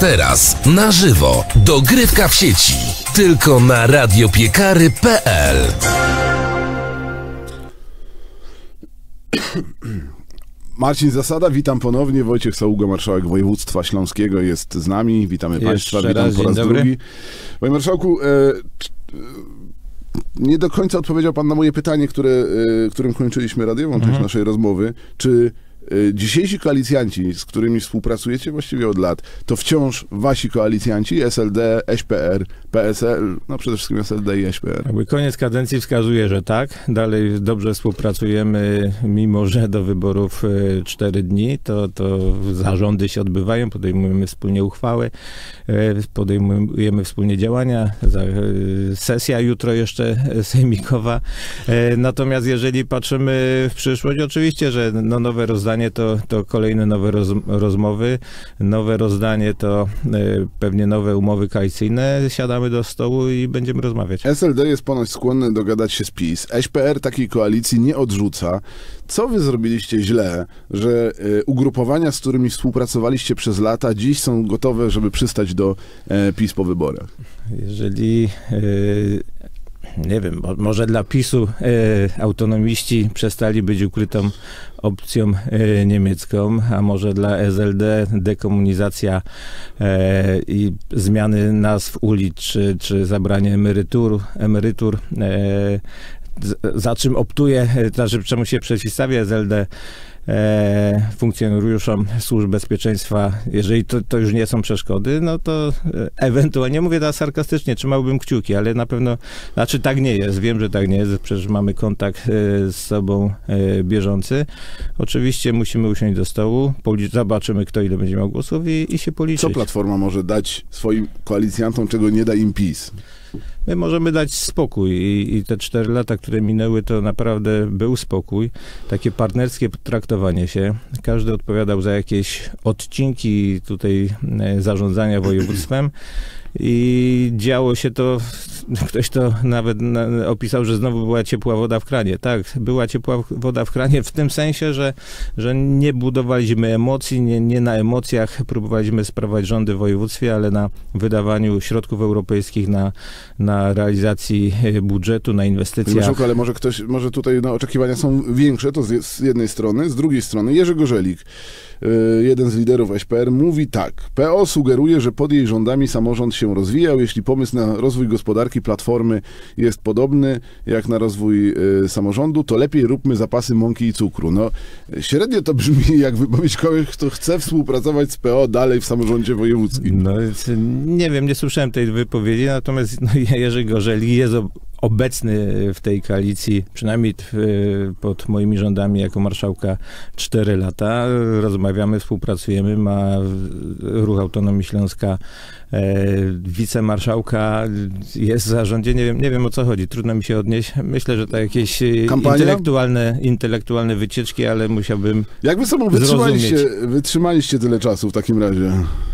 teraz, na żywo, dogrywka w sieci. Tylko na radiopiekary.pl. Marcin Zasada, witam ponownie. Wojciech Saługa, marszałek województwa śląskiego jest z nami. Witamy Państwa, witam po raz drugi. Panie marszałku, nie do końca odpowiedział Pan na moje pytanie, którym kończyliśmy radiową część naszej rozmowy. Czy dzisiejsi koalicjanci, z którymi współpracujecie właściwie od lat, to wciąż wasi koalicjanci, SLD, SPR, PSL, no przede wszystkim SLD i SPR? Jakby koniec kadencji wskazuje, że tak. Dalej dobrze współpracujemy, mimo że do wyborów 4 dni, to zarządy się odbywają, podejmujemy wspólnie uchwały, podejmujemy wspólnie działania, sesja jutro jeszcze sejmikowa. Natomiast jeżeli patrzymy w przyszłość, oczywiście, że nowe rozdanie to kolejne nowe rozmowy, nowe rozdanie to pewnie nowe umowy koalicyjne. Siadamy do stołu i będziemy rozmawiać. SLD jest ponoć skłonny dogadać się z PiS. SPR takiej koalicji nie odrzuca. Co wy zrobiliście źle, że ugrupowania, z którymi współpracowaliście przez lata, dziś są gotowe, żeby przystać do PiS po wyborach? Jeżeli... nie wiem, może dla PiS-u autonomiści przestali być ukrytą opcją niemiecką, a może dla SLD dekomunizacja i zmiany nazw ulic, czy zabranie emerytur, za czym optuje, czemu się przeciwstawia SLD funkcjonariuszom służb bezpieczeństwa, jeżeli to już nie są przeszkody, no to ewentualnie, mówię to sarkastycznie, trzymałbym kciuki, ale na pewno, tak nie jest, wiem, że tak nie jest, przecież mamy kontakt z sobą bieżący. Oczywiście musimy usiąść do stołu, zobaczymy, kto ile będzie miał głosów i się policzyć. Co Platforma może dać swoim koalicjantom, czego nie da im PiS? My możemy dać spokój i te 4 lata, które minęły, to naprawdę był spokój, takie partnerskie traktowanie się. Każdy odpowiadał za jakieś odcinki tutaj zarządzania województwem i działo się to, ktoś to nawet opisał, że znowu była ciepła woda w kranie. Tak, była ciepła woda w kranie w tym sensie, że nie budowaliśmy emocji, nie na emocjach próbowaliśmy sprawować rządy w województwie, ale na wydawaniu środków europejskich, na realizacji budżetu, na inwestycjach. Ale może tutaj oczekiwania są większe, to z jednej strony, z drugiej strony Jerzy Gorzelik, jeden z liderów SPR, mówi tak: PO sugeruje, że pod jej rządami samorząd się rozwijał. Jeśli pomysł na rozwój gospodarki Platformy jest podobny jak na rozwój samorządu, to lepiej róbmy zapasy mąki i cukru. No, średnio to brzmi jak wypowiedź kogoś, kto chce współpracować z PO dalej w samorządzie wojewódzkim. No, nie wiem, nie słyszałem tej wypowiedzi, natomiast Jerzy Gorzelik jest obecny w tej koalicji, przynajmniej pod moimi rządami jako marszałka 4 lata. Rozmawiamy, współpracujemy, ma Ruch Autonomii Śląska wicemarszałka, jest w zarządzie, nie wiem o co chodzi, trudno mi się odnieść. Myślę, że to jakieś intelektualne wycieczki, ale musiałbym Jak wy sobą wytrzymaliście tyle czasu w takim razie?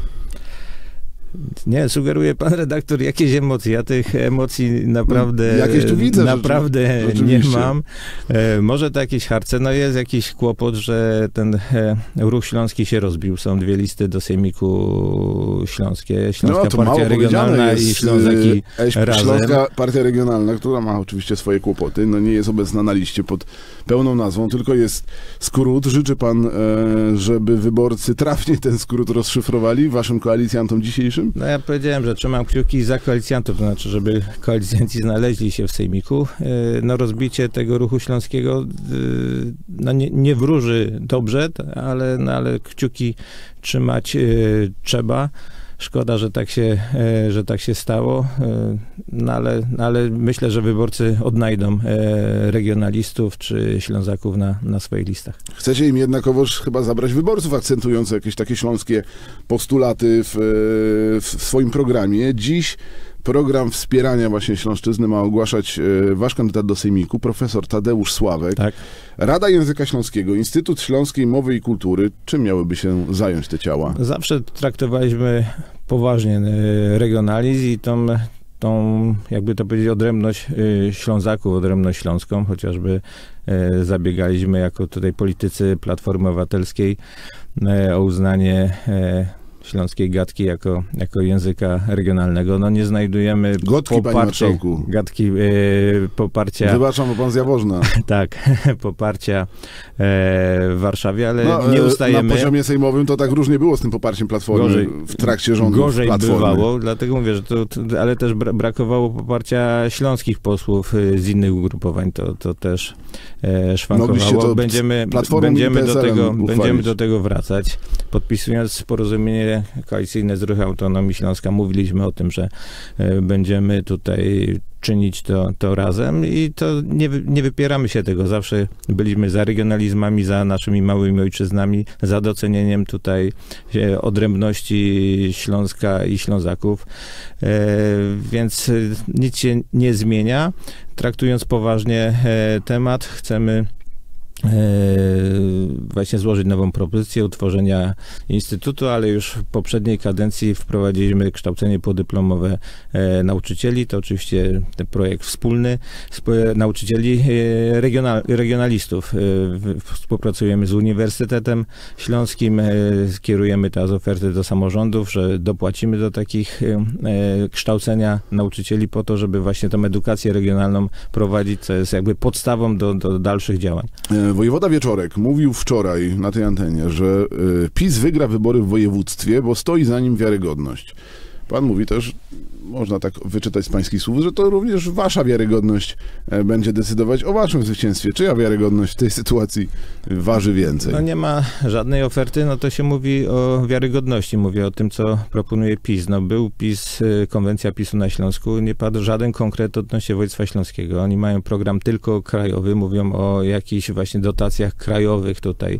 Nie, sugeruje pan redaktor jakieś emocje. Ja tych emocji naprawdę, jakieś tu widzę, nie mam. Może to jakieś harce. No jest jakiś kłopot, że ten Ruch Śląski się rozbił. Są 2 listy do Sejmiku Śląskie. Śląska Partia Regionalna i Ślązaki razem. Śląska Partia Regionalna, która ma oczywiście swoje kłopoty, no nie jest obecna na liście pod pełną nazwą, tylko jest skrót. Życzy pan, żeby wyborcy trafnie ten skrót rozszyfrowali waszym koalicjantom dzisiejszym? No ja powiedziałem, że trzymam kciuki za koalicjantów, to znaczy, żeby koalicjanci znaleźli się w Sejmiku. No rozbicie tego Ruchu Śląskiego no nie wróży dobrze, ale kciuki trzymać trzeba. Szkoda, że tak się stało, ale myślę, że wyborcy odnajdą regionalistów czy Ślązaków na swoich listach. Chcecie im jednakowoż chyba zabrać wyborców, akcentując jakieś takie śląskie postulaty w swoim programie. Dziś program wspierania właśnie Śląszczyzny ma ogłaszać wasz kandydat do Sejmiku, profesor Tadeusz Sławek. Tak. Rada Języka Śląskiego, Instytut Śląskiej Mowy i Kultury. Czym miałyby się zająć te ciała? Zawsze traktowaliśmy poważnie regionalizm i tą, jakby to powiedzieć, odrębność Ślązaków, odrębność śląską, chociażby zabiegaliśmy jako tutaj politycy Platformy Obywatelskiej o uznanie śląskiej gadki jako języka regionalnego. No nie znajdujemy Gotki, panie marszałku. Poparcia... Wybaczam, bo pan z Jaworzna. Tak, poparcia w Warszawie, ale nie ustajemy. Na poziomie sejmowym to tak różnie było z tym poparciem Platformy w trakcie rządu Gorzej Platformy. bywało, dlatego mówię, że ale też brakowało poparcia śląskich posłów z innych ugrupowań. To też szwankowało. Będziemy do tego wracać. Podpisując porozumienie koalicyjne z Ruchem Autonomii Śląska, mówiliśmy o tym, że będziemy tutaj czynić to razem i to nie wypieramy się tego. Zawsze byliśmy za regionalizmami, za naszymi małymi ojczyznami, za docenieniem tutaj odrębności Śląska i Ślązaków. Więc nic się nie zmienia. Traktując poważnie temat, chcemy właśnie złożyć nową propozycję utworzenia instytutu, ale już w poprzedniej kadencji wprowadziliśmy kształcenie podyplomowe nauczycieli. To oczywiście ten projekt wspólny nauczycieli regionalistów. Współpracujemy z Uniwersytetem Śląskim, kierujemy teraz oferty do samorządów, że dopłacimy do takich kształcenia nauczycieli po to, żeby właśnie tą edukację regionalną prowadzić, co jest jakby podstawą do dalszych działań. Wojewoda Wieczorek mówił wczoraj na tej antenie, że PiS wygra wybory w województwie, bo stoi za nim wiarygodność. Pan mówi też, można tak wyczytać z pańskich słów, że to również wasza wiarygodność będzie decydować o waszym zwycięstwie. Czyja wiarygodność w tej sytuacji waży więcej? No nie ma żadnej oferty, no to się mówi o wiarygodności. Mówię o tym, co proponuje PiS. No był PiS, konwencja PiS-u na Śląsku, nie padł żaden konkret odnośnie województwa śląskiego. Oni mają program tylko krajowy, mówią o jakichś właśnie dotacjach krajowych tutaj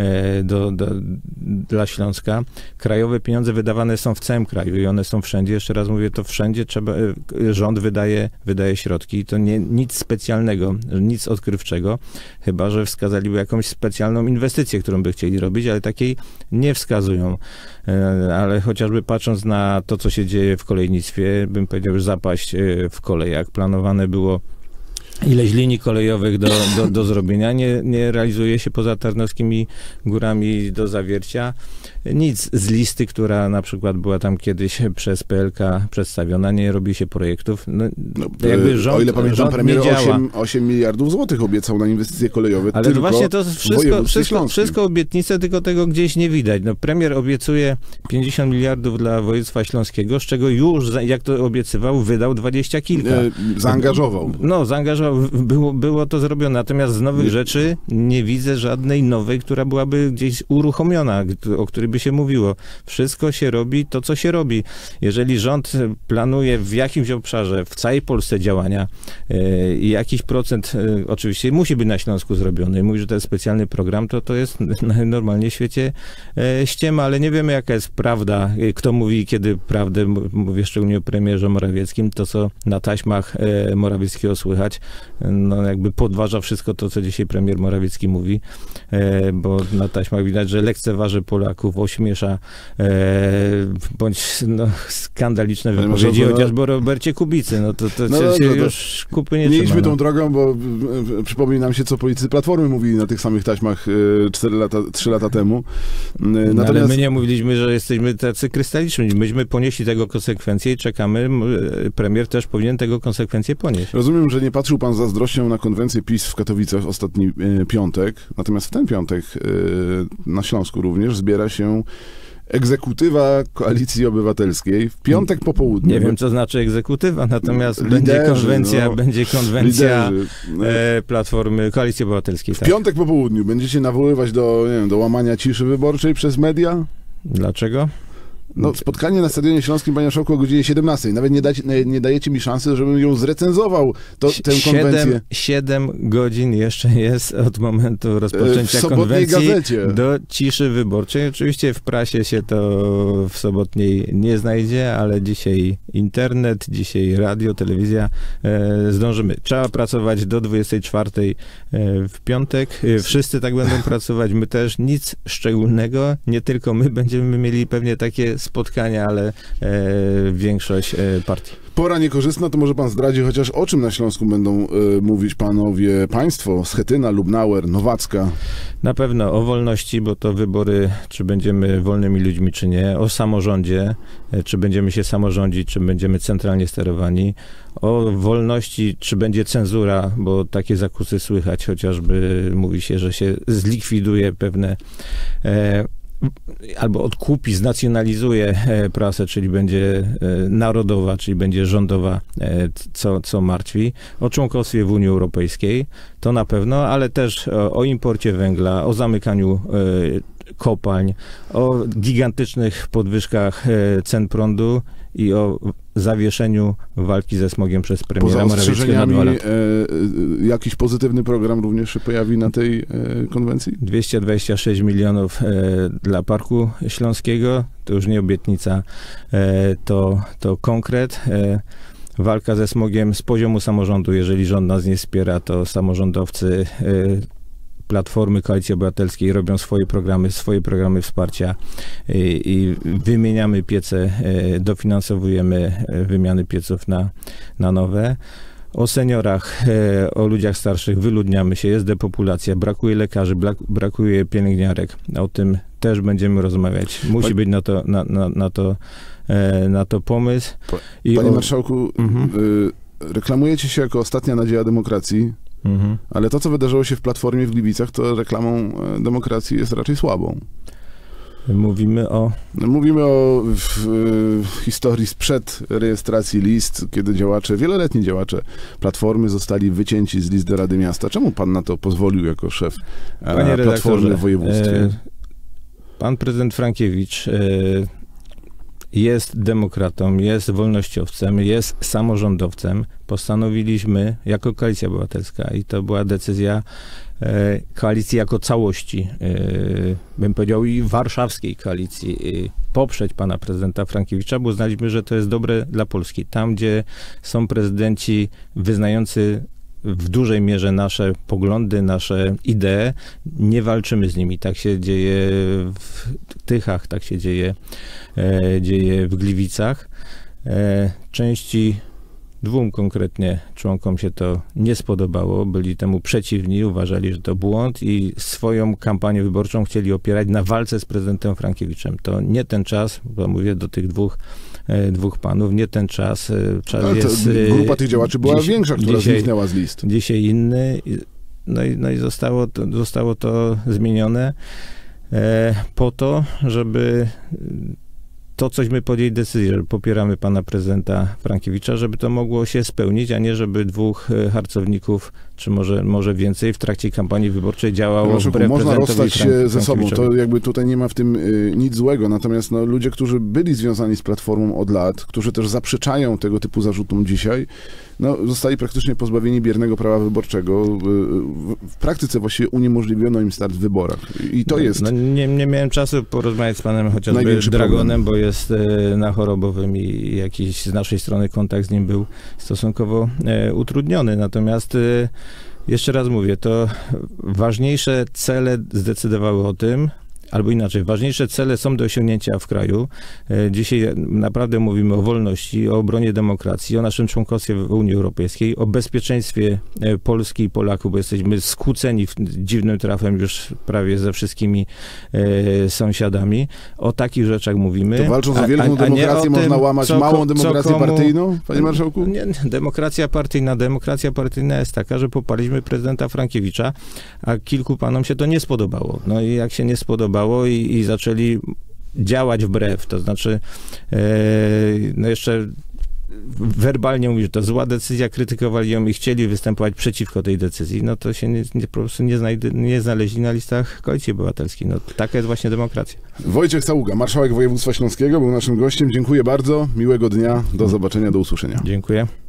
dla Śląska. Krajowe pieniądze wydawane są w całym kraju i one są wszędzie. Jeszcze raz mówię, to wszędzie rząd wydaje środki. To nic specjalnego, nic odkrywczego, chyba że wskazaliby jakąś specjalną inwestycję, którą by chcieli robić, ale takiej nie wskazują. Ale chociażby patrząc na to, co się dzieje w kolejnictwie, bym powiedział, że zapaść w kolej. Jak planowane było ileś linii kolejowych do zrobienia, nie realizuje się poza Tarnowskimi Górami do Zawiercia. Nic z listy, która na przykład była tam kiedyś przez PLK przedstawiona, nie robi się projektów. Jakby rząd, o ile pamiętam, premier 8 miliardów złotych obiecał na inwestycje kolejowe. Ale to właśnie to wszystko obietnice, tylko tego gdzieś nie widać. No, premier obiecuje 50 miliardów dla województwa śląskiego, z czego już, jak to obiecywał, wydał 20 kilka. Zaangażował. No, było to zrobione. Natomiast z nowych rzeczy nie widzę żadnej nowej, która byłaby gdzieś uruchomiona, o której by się mówiło. Wszystko się robi to, co się robi. Jeżeli rząd planuje w jakimś obszarze, w całej Polsce działania i jakiś procent oczywiście musi być na Śląsku zrobiony, mówi, że to jest specjalny program, to jest normalnie w świecie ściema, ale nie wiemy, jaka jest prawda. Kto mówi, kiedy prawdę, mówię szczególnie o premierze Morawieckim, to, co na taśmach Morawieckiego słychać, no jakby podważa wszystko to, co dzisiaj premier Morawiecki mówi, bo na taśmach widać, że lekceważy Polaków, ośmiesza bądź skandaliczne wypowiedzi, chociażby o Robercie Kubicy. No to się już kupy nie nie trzyma. idźmy tą drogą, bo przypomni nam się, co politycy Platformy mówili na tych samych taśmach 3 lata temu. Natomiast... Ale my nie mówiliśmy, że jesteśmy tacy krystaliczni. Myśmy ponieśli tego konsekwencje i czekamy. Premier też powinien tego konsekwencje ponieść. Rozumiem, że nie patrzył pan z zazdrością na konwencję PiS w Katowicach ostatni piątek, natomiast w ten piątek na Śląsku również zbiera się egzekutywa Koalicji Obywatelskiej w piątek po południu. Nie wiem, co znaczy egzekutywa, natomiast będzie konwencja Platformy Koalicji Obywatelskiej. W piątek po południu będziecie nawoływać do łamania ciszy wyborczej przez media? Dlaczego? No, spotkanie na Stadionie Śląskim, panie marszałku, o godzinie 17. Nawet nie dajecie mi szansy, żebym ją zrecenzował, tę konwencję. 7 godzin jeszcze jest od momentu rozpoczęcia konwencji gazecie. Do ciszy wyborczej. Oczywiście w prasie się to w sobotniej nie znajdzie, ale dzisiaj internet, dzisiaj radio, telewizja, zdążymy. Trzeba pracować do 24 w piątek. Wszyscy tak będą pracować, my też. Nic szczególnego, nie tylko my będziemy mieli pewnie takie spotkania, ale większość partii. Pora niekorzystna, to może pan zdradzi chociaż o czym na Śląsku będą mówić państwo, Schetyna, Lubnauer, Nowacka. Na pewno o wolności, bo to wybory, czy będziemy wolnymi ludźmi, czy nie. O samorządzie, czy będziemy się samorządzić, czy będziemy centralnie sterowani. O wolności, czy będzie cenzura, bo takie zakusy słychać, chociażby mówi się, że się zlikwiduje pewne albo odkupi, znacjonalizuje prasę, czyli będzie narodowa, czyli będzie rządowa, co martwi. O członkostwie w Unii Europejskiej, to na pewno, ale też o imporcie węgla, o zamykaniu kopalń, o gigantycznych podwyżkach cen prądu i o zawieszeniu walki ze smogiem przez premiera Morawieckiego na 2 lata. Jakiś pozytywny program również się pojawi na tej konwencji? 226 milionów dla Parku Śląskiego, to już nie obietnica, to konkret. Walka ze smogiem z poziomu samorządu, jeżeli rząd nas nie wspiera, to samorządowcy Platformy, Koalicji Obywatelskiej robią swoje programy wsparcia i wymieniamy piece, dofinansowujemy wymiany pieców na nowe. O seniorach, o ludziach starszych wyludniamy się, jest depopulacja, brakuje lekarzy, brakuje pielęgniarek. O tym też będziemy rozmawiać. Musi być na to pomysł. Panie marszałku, reklamujecie się jako ostatnia nadzieja demokracji. Ale to, co wydarzyło się w Platformie w Gliwicach, to reklamą demokracji jest raczej słabą. Mówimy o historii sprzed rejestracji list, kiedy wieloletni działacze Platformy zostali wycięci z list do Rady Miasta. Czemu pan na to pozwolił jako szef Platformy w województwie? Pan prezydent Frankiewicz jest demokratą, jest wolnościowcem, jest samorządowcem. Postanowiliśmy jako Koalicja Obywatelska i to była decyzja koalicji jako całości, bym powiedział i warszawskiej koalicji, poprzeć pana prezydenta Frankiewicza, bo uznaliśmy, że to jest dobre dla Polski. Tam, gdzie są prezydenci wyznający w dużej mierze nasze poglądy, nasze idee, nie walczymy z nimi. Tak się dzieje w Tychach, tak się dzieje w Gliwicach. Części 2 konkretnie członkom się to nie spodobało, byli temu przeciwni, uważali, że to błąd i swoją kampanię wyborczą chcieli opierać na walce z prezydentem Frankiewiczem. To nie ten czas, bo mówię do tych dwóch panów, nie ten czas. Jest, grupa tych działaczy była większa, która zniknęła z list. Dzisiaj inny. No i zostało to zmienione po to, żeby to, cośmy podjęli decyzję, że popieramy pana prezydenta Frankiewicza, żeby to mogło się spełnić, a nie żeby 2 harcowników, czy może więcej, w trakcie kampanii wyborczej działało wbrew można prezydentowi rozstać się ze sobą, to jakby tutaj nie ma w tym nic złego, natomiast ludzie, którzy byli związani z Platformą od lat, którzy też zaprzeczają tego typu zarzutom dzisiaj, zostali praktycznie pozbawieni biernego prawa wyborczego. W praktyce właściwie uniemożliwiono im start w wyborach. I to jest... Nie miałem czasu porozmawiać z panem chociażby Dragonem, bo jest na chorobowym i jakiś z naszej strony kontakt z nim był stosunkowo utrudniony. Natomiast jeszcze raz mówię, to ważniejsze cele zdecydowały o tym, albo inaczej, ważniejsze cele są do osiągnięcia w kraju. Dzisiaj naprawdę mówimy o wolności, o obronie demokracji, o naszym członkostwie w Unii Europejskiej, o bezpieczeństwie Polski i Polaków, bo jesteśmy skłóceni dziwnym trafem już prawie ze wszystkimi sąsiadami. O takich rzeczach mówimy. To walcząc o wielką demokrację można łamać małą demokrację partyjną, panie marszałku? Nie, demokracja partyjna jest taka, że poparliśmy prezydenta Frankiewicza, a kilku panom się to nie spodobało. No i jak się nie spodobało i zaczęli działać wbrew, to znaczy jeszcze werbalnie mówi, że to zła decyzja, krytykowali ją i chcieli występować przeciwko tej decyzji, no to się po prostu nie znaleźli na listach Koalicji Obywatelskiej. No taka jest właśnie demokracja. Wojciech Saługa, marszałek województwa śląskiego, był naszym gościem. Dziękuję bardzo, miłego dnia, do zobaczenia, do usłyszenia. Dziękuję.